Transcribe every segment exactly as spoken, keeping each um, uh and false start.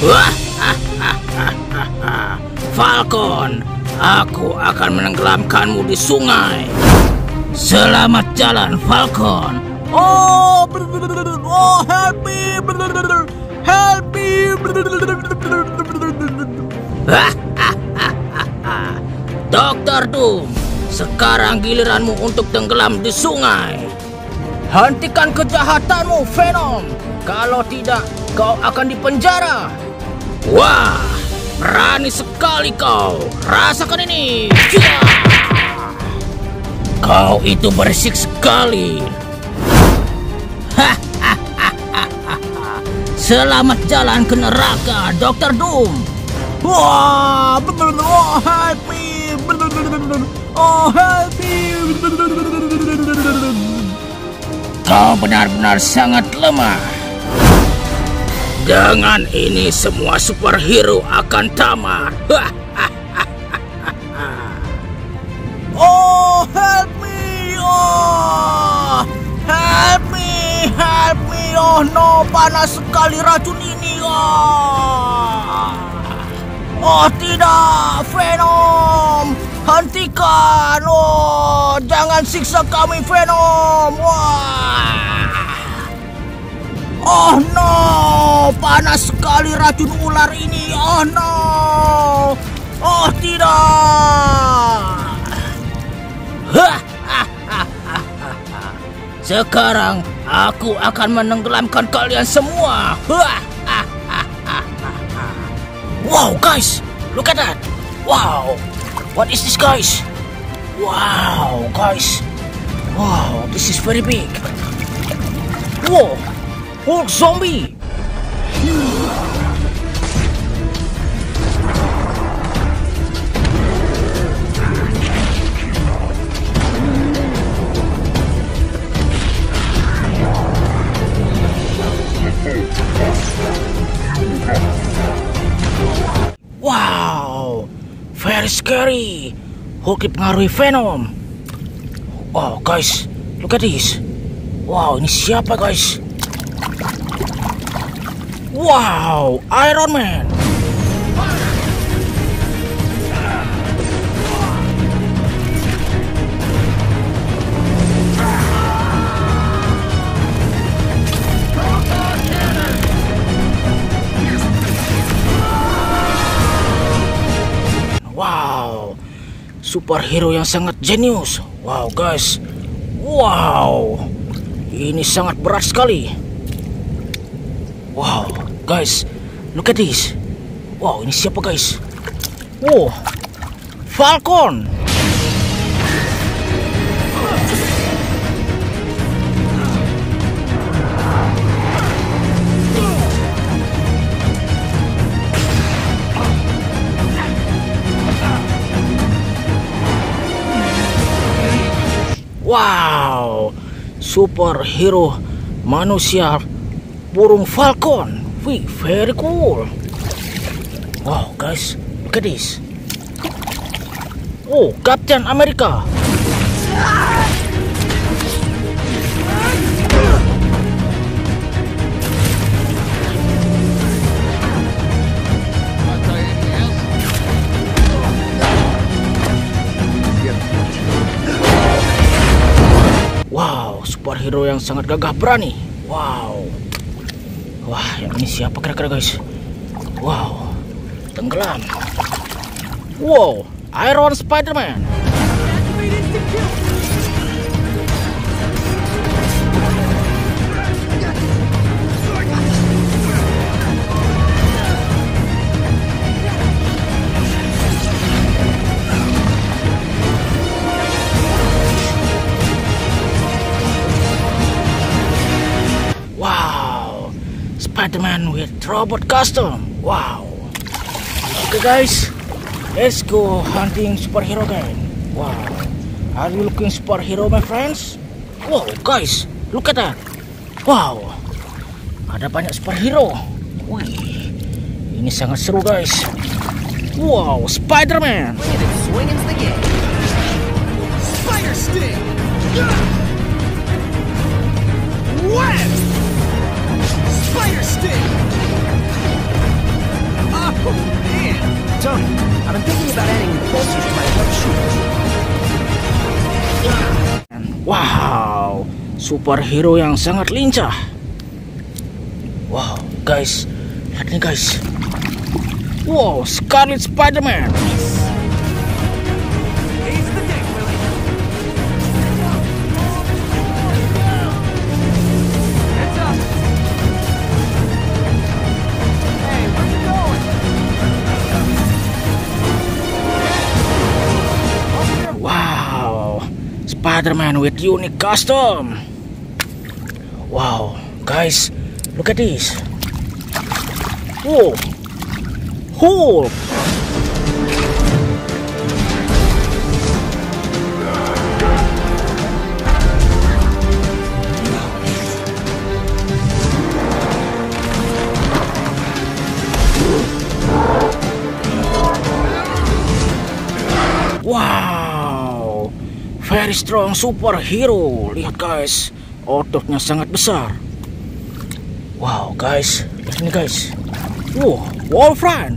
Wah, Falcon, aku akan menenggelamkanmu di sungai. Selamat jalan, Falcon. Oh, oh, help me, help me. Dokter Doom, sekarang giliranmu untuk tenggelam di sungai. Hentikan kejahatanmu, Venom. Kalau tidak, kau akan dipenjara. Wah, berani sekali kau. Rasakan ini. Ya. Kau itu berisik sekali. Selamat jalan ke neraka, Dokter Doom. Wah, oh, help me. Oh, help me. Kau benar-benar sangat lemah. Dengan ini semua superhero akan tamat. Oh, help me. Oh, help me. Help me. Oh no, panas sekali racun ini. Oh, oh tidak, Venom. Hentikan. Oh, jangan siksa kami, Venom. Wah. Oh no, panas sekali racun ular ini. Oh no. Oh tidak. Sekarang aku akan menenggelamkan kalian semua. Wow, guys, look at that. Wow, what is this, guys? Wow, guys. Wow, this is very big. Whoa, Hulk zombie. Wow, very scary. Hulk dipengaruhi Venom. Wow, guys, look at this. Wow, ini siapa, guys? Wow, Iron Man. Wow, superhero yang sangat jenius. Wow, guys. Wow, ini sangat berat sekali. Wow, guys, look at this. Wow, ini siapa, guys? Wow, Falcon. Wow, superhero manusia burung Falcon. Wih, very cool. Wow, guys, look at this. Oh, Captain America. Wow, superhero yang sangat gagah berani. Wow. Wah, yang ini siapa kira-kira, guys? Wow, tenggelam. Wow, Iron Spider-Man. Spider-Man with robot custom. Wow. Okay, guys, let's go hunting superhero again. Wow. Are you looking superhero, my friends? Wow, guys, look at that. Wow. Ada banyak superhero. Wih, ini sangat seru, guys. Wow, Spider-Man. Spider Sting. What? Spider Sting! Wow, superhero yang sangat lincah. Wow, guys, lihat nih guys. Wow, Scarlet Spider-Man. Spider-Man with unique custom. Wow, guys, look at this. Whoa, Hulk. Wow, very strong superhero. Lihat guys, ototnya sangat besar. Wow guys, lihat ini guys. Wow, Wolverine.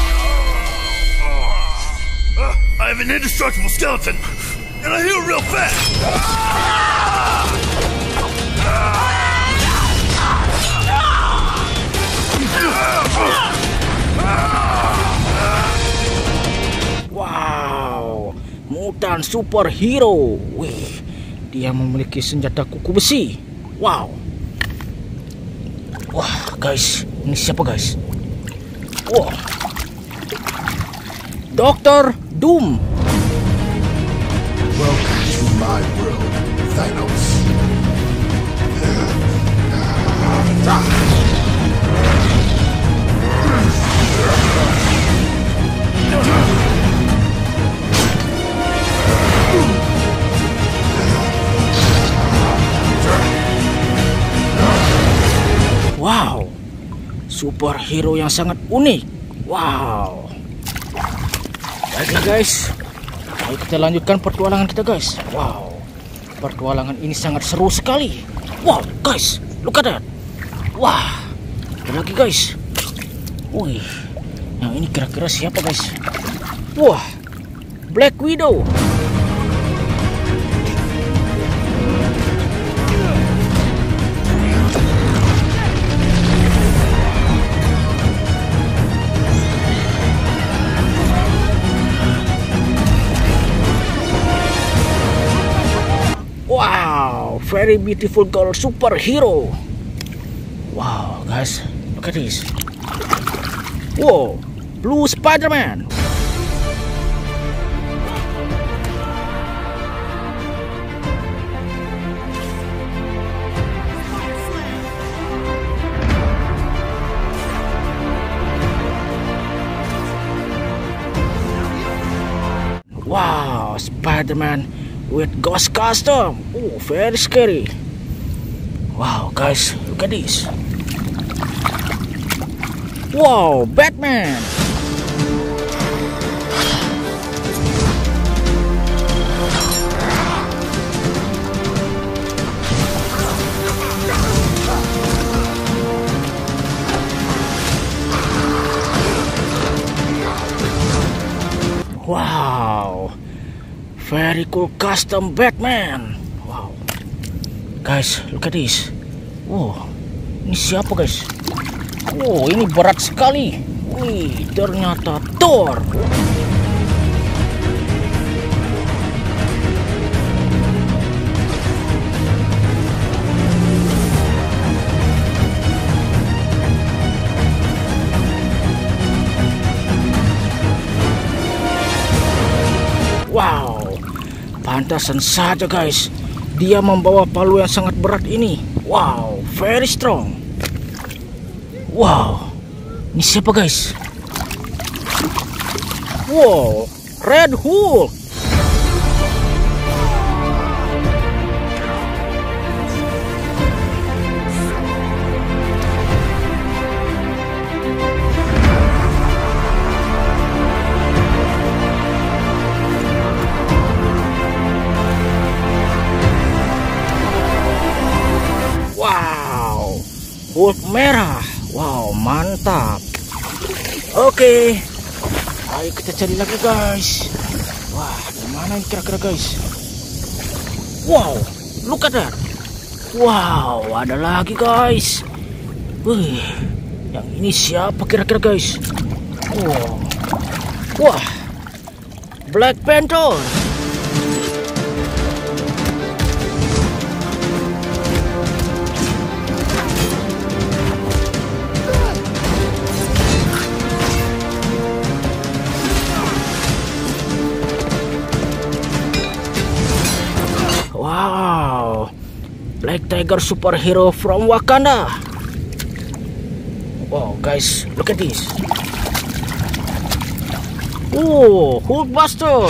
Uh, I have an indestructible skeleton, and I heal real fast. Wow, mutant superhero. Wih, dia memiliki senjata kuku besi. Wow. Wah, guys, ini siapa guys? Wow, Doctor Doom. Welcome to my world, Thanos. Wow, superhero yang sangat unik. Wow. Baiklah guys, ayo kita lanjutkan pertualangan kita guys. Wow, pertualangan ini sangat seru sekali. Wow guys, look at that. Wah, ada lagi guys. Wih, yang ini kira-kira siapa guys? Wah, Black Widow. Wow, very beautiful girl superhero. Wow, guys, look at this. Wow, Blue Spider-Man. Wow, Spider-Man with ghost custom. Oh, very scary. Wow, guys, look at this. Wow, Batman. Wow, very cool custom Batman. Wow, guys, look at this. Wow, ini siapa guys? Wow, ini berat sekali. Wih, ternyata Thor. Wow, pantasan saja guys, dia membawa palu yang sangat berat ini. Wow, very strong. Wow, ini siapa guys? Wow, Red Hulk. Wow, Hulk merah. Wow, mantap. Oke, ayo kita cari lagi guys. Wah, di mana ini kira-kira guys? Wow, look at that. Wow, ada lagi guys. Wih, yang ini siapa kira-kira guys? Wow. Wah, Black Panther. Wow, Black Tiger superhero from Wakanda. Wow guys, look at this. Oh, Hulkbuster.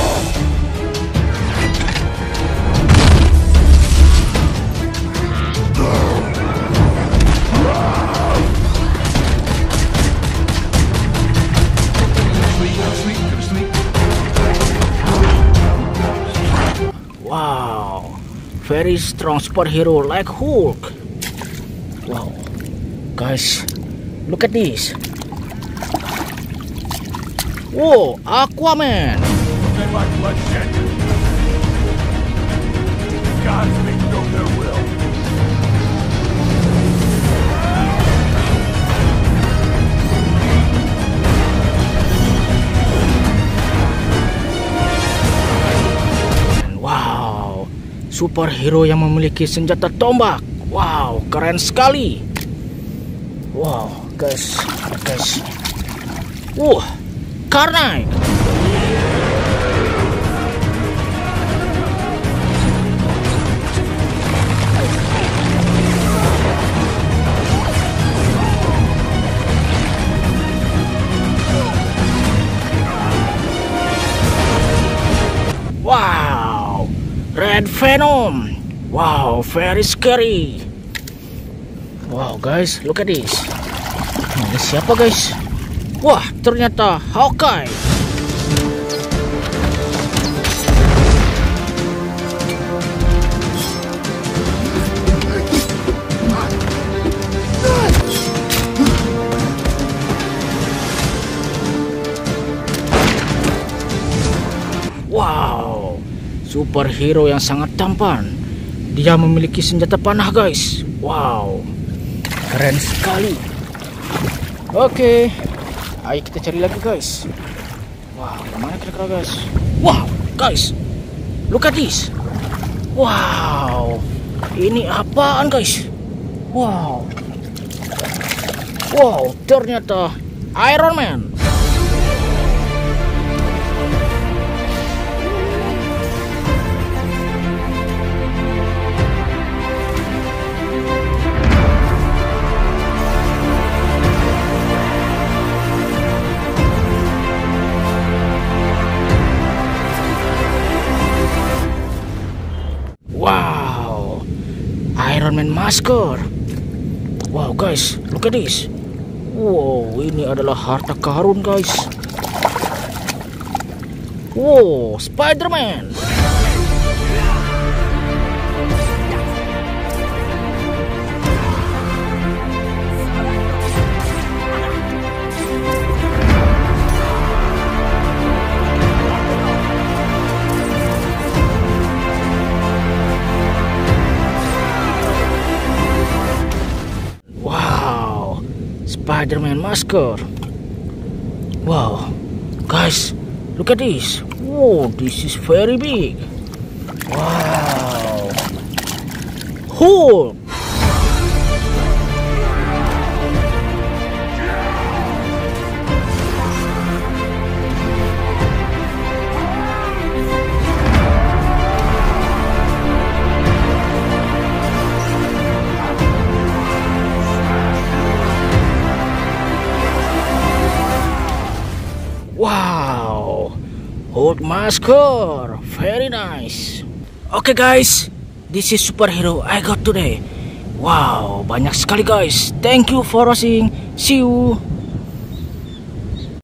Wow, very strong superhero like Hulk. Wow, guys, look at this. Whoa, Aquaman. Like bloodshed. Gods make know their will. Wow, superhero yang memiliki senjata tombak. Wow, keren sekali. Wow, guys, guys. Wah, Karnai. Wow, Red Venom. Wow, very scary. Wow guys, look at this. Ini siapa guys? Wah, ternyata Hawkeye. Wow, superhero yang sangat tampan. Dia memiliki senjata panah guys. Wow, keren sekali. Oke, ayo kita cari lagi guys. Wow, kemana kira-kira guys? Wow, guys, look at this. Wow, ini apaan guys? Wow, wow, ternyata Iron Man. Wow, Iron Man masker. Wow guys, look at this. Wow, ini adalah harta karun guys. Wow, Spider-Man. Spider-Man masker. Wow, guys, look at this. Wow, this is very big. Wow, Hulk. Wow, Hulk masker, very nice. Okay guys, this is superhero I got today. Wow, banyak sekali guys. Thank you for watching. See you.